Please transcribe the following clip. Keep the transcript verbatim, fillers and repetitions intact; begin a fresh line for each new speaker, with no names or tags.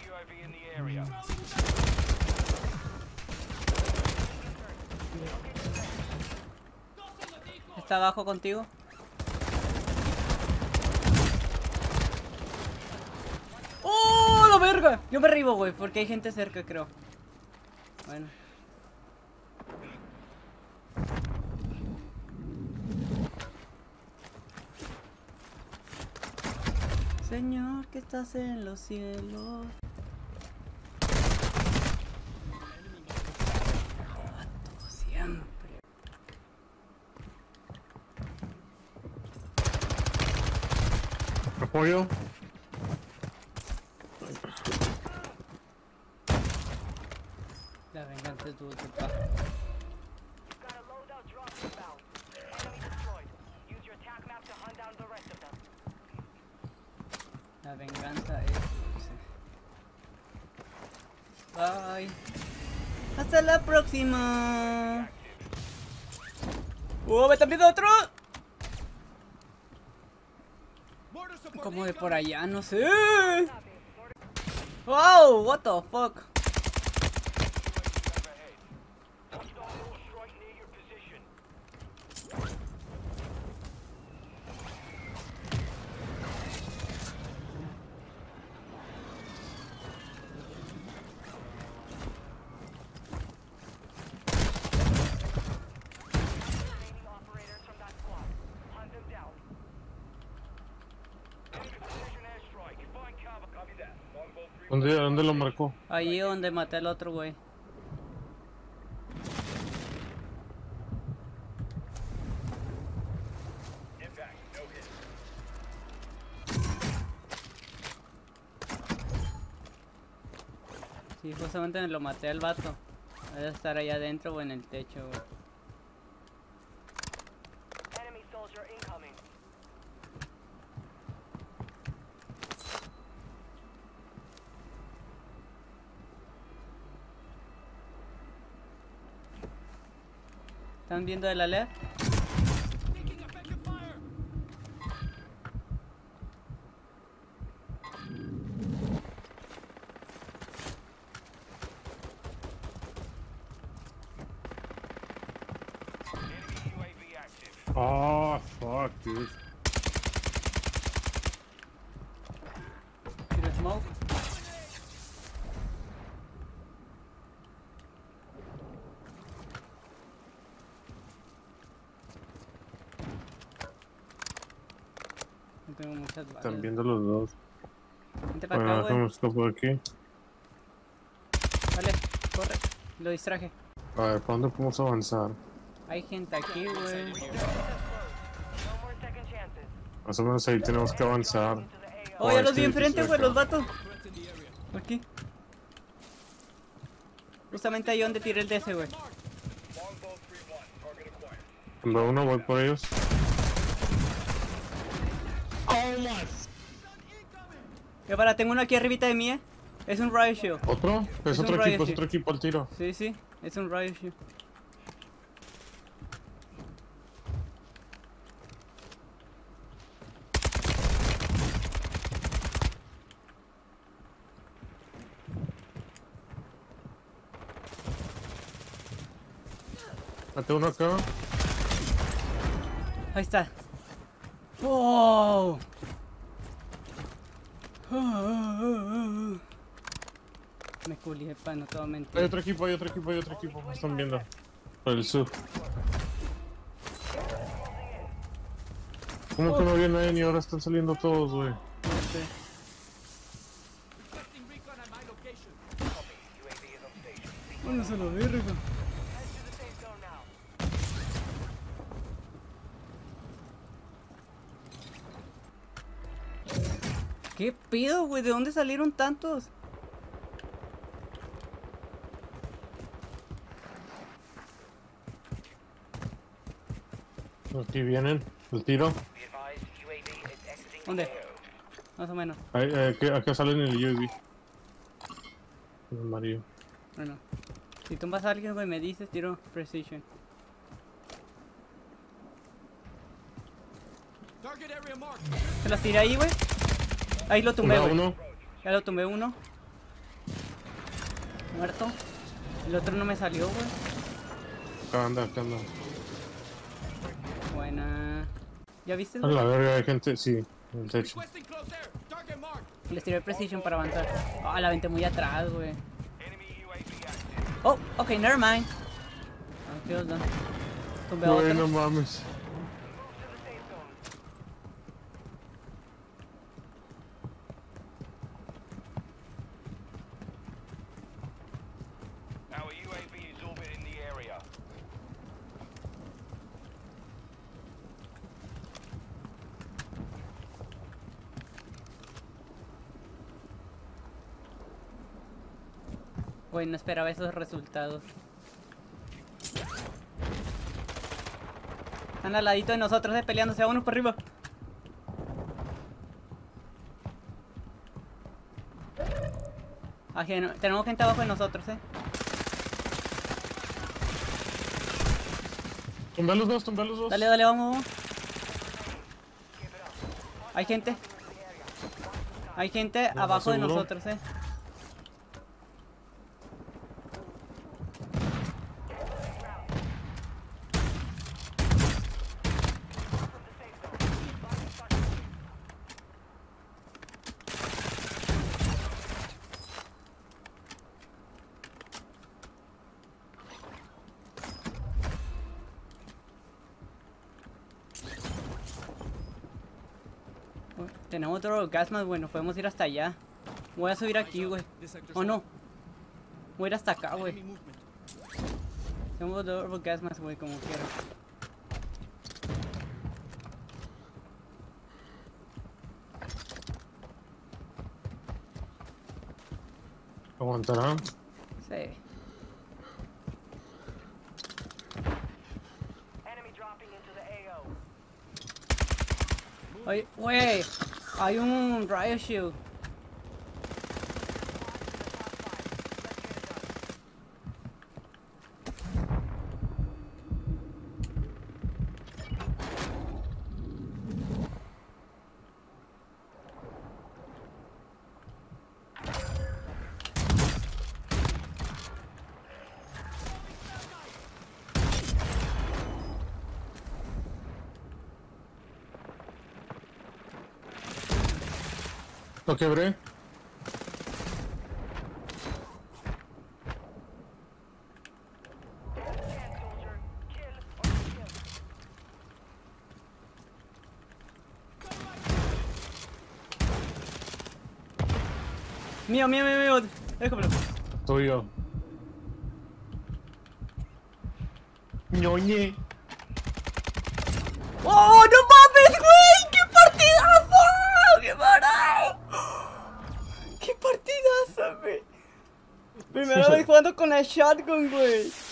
¿Está abajo contigo? ¡Oh, la verga! Yo me arribo, güey, porque hay gente cerca, creo. Bueno. Señor, que estás en los cielos. Vato, siempre.
Apoyo.
La venganza es dulce, pa. La venganza es dulce. Bye. Hasta la próxima. ¡Oh, me están viendo otro! Como de por allá, no sé. Wow, what the fuck.
¿Dónde, ¿Dónde lo marcó?
Allí donde maté al otro güey. Sí, justamente me lo maté al vato. Debe estar allá adentro o en el techo, güey. ¿Están viendo de la left?
Oh, fuck, dude.
¿Quiero smoke? No tengo muchas balas.
Están viendo los dos.
Vente para
Bueno,
acá, güey.
déjame escapar aquí.
Vale, corre. Lo distraje.
A ver, ¿para dónde podemos avanzar?
Hay gente aquí, güey.
Más o menos ahí tenemos que avanzar.
Oh, ya los vi
este
enfrente,
edificio
güey,
acá.
los vatos. Aquí. Justamente ahí donde tiré el D S, güey.
Cuando uno voy por ellos.
Yo para, tengo uno aquí arribita de mí, eh. Es un riot shield.
¿Otro? Es,
Es un
otro
riot
equipo, es
shield.
otro equipo al tiro.
Sí, sí, es un riot shield.
Mate uno acá.
Ahí está. Wow. Me culié, pa, no te voy a mentir.
Hay otro equipo, hay otro equipo, hay otro equipo. Me están viendo. Por el sur. ¿Cómo que no había nadie ni ahora están saliendo todos, güey?
No sé. Vámonos a la verga. ¿Qué pedo, güey? ¿De dónde salieron tantos?
Aquí vienen. El tiro.
¿Dónde? Más o menos.
Ahí, eh, aquí, acá salen el U A V. El amarillo.
Bueno. Si tumbas a alguien, güey, me dices, tiro precision. Se las tiré ahí, güey. Ahí lo tumbé,
Uno,
güey.
uno.
Ya lo tumbé uno. Muerto. El otro no me salió, güey.
Acá anda, acá anda.
Buena. ¿Ya viste,
A
güey?
la verga, hay gente, sí, en el techo.
Les tiré precision para avanzar. Ah, la aventé muy atrás, güey. Oh, ok, never mind. Ah, qué onda. Tumbé a
Güey,
otro.
no mames.
Our U A V is orbiting the area.
Güey, no esperaba esos resultados. Están al ladito de nosotros, eh, peleándose a uno por arriba. Ajeno. Tenemos gente abajo de nosotros, eh.
Tumba los dos, tumba los dos.
Dale, dale, vamos, vamos. Hay gente. Hay gente
No,
abajo de
¿seguro?
nosotros, eh. Uy, tenemos otro gas más, bueno, podemos ir hasta allá. Voy a subir aquí, güey. ¿O no? Voy a ir hasta acá, güey. Tenemos dos gas más, güey, como quiera.
¿Aguantará?
Sí.
Enemy dropping into the A O.
Oye, güey, hay un riot shield.
Lo quebré.
Mío, mío, mío, mío. Déjamelo.
Tuyo. Ñoñe.
¡Oh, no mames, güey! ¡Qué partidazo! ¡Qué maravilla! ¡Qué partidazo, güey! Primera vez jugando con la shotgun, güey.